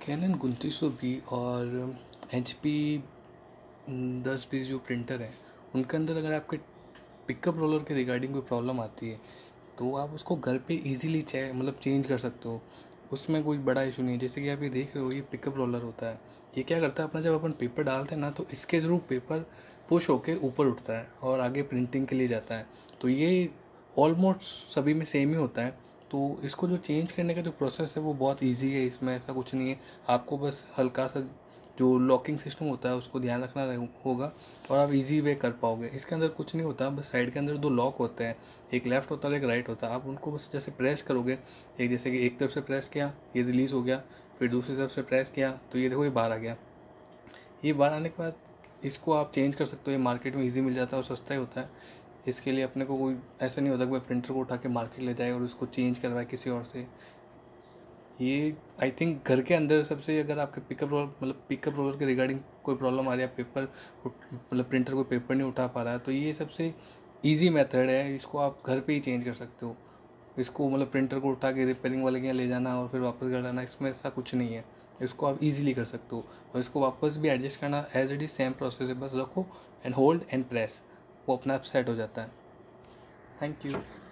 Cannon 2900 और HP 1020 जो printer है उनके अंदर अगर आपके पिकअप रोलर के रिगार्डिंग कोई प्रॉब्लम आती है तो आप उसको घर पे इजीली चेंज कर सकते हो। उसमें कोई बड़ा इशू नहीं है। जैसे कि आप ये देख रहे हो, ये पिकअप रोलर होता है। ये क्या करता है, अपना जब अपन पेपर डालते हैं ना तो इसके थ्रू पेपर पुश होके ऊपर उठता है और आगे प्रिंटिंग के लिए जाता है। तो ये ऑलमोस्ट सभी में सेम ही होता है। तो इसको जो चेंज करने का जो प्रोसेस है वो बहुत ईजी है, इसमें ऐसा कुछ नहीं है। आपको बस हल्का सा जो लॉकिंग सिस्टम होता है उसको ध्यान रखना होगा और आप इजी वे कर पाओगे। इसके अंदर कुछ नहीं होता, बस साइड के अंदर दो लॉक होते हैं, एक लेफ़्ट होता है और एक राइट होता है। आप उनको बस जैसे प्रेस करोगे, एक जैसे कि एक तरफ से प्रेस किया ये रिलीज़ हो गया, फिर दूसरी तरफ से प्रेस किया तो ये देखो ये बाहर आ गया। ये बाहर आने के बाद इसको आप चेंज कर सकते हो। ये मार्केट में ईजी मिल जाता है और सस्ता ही होता है। इसके लिए अपने को कोई ऐसा नहीं होता कि भाई प्रिंटर को उठा के मार्केट ले जाए और उसको चेंज करवाए किसी और से। ये आई थिंक घर के अंदर सबसे, अगर आपके पिकअप रोलर के रिगार्डिंग कोई प्रॉब्लम आ रही है, पेपर प्रिंटर कोई पेपर नहीं उठा पा रहा है, तो ये सबसे इजी मेथड है। इसको आप घर पे ही चेंज कर सकते हो। इसको प्रिंटर को उठा के रिपेयरिंग वाले के यहाँ ले जाना और फिर वापस कर लाना, इसमें ऐसा कुछ नहीं है। इसको आप इजीली कर सकते हो और इसको वापस भी एडजस्ट करना as it is same process है। बस रखो एंड होल्ड एंड प्रेस, वो अपना आप सेट हो जाता है। Thank you.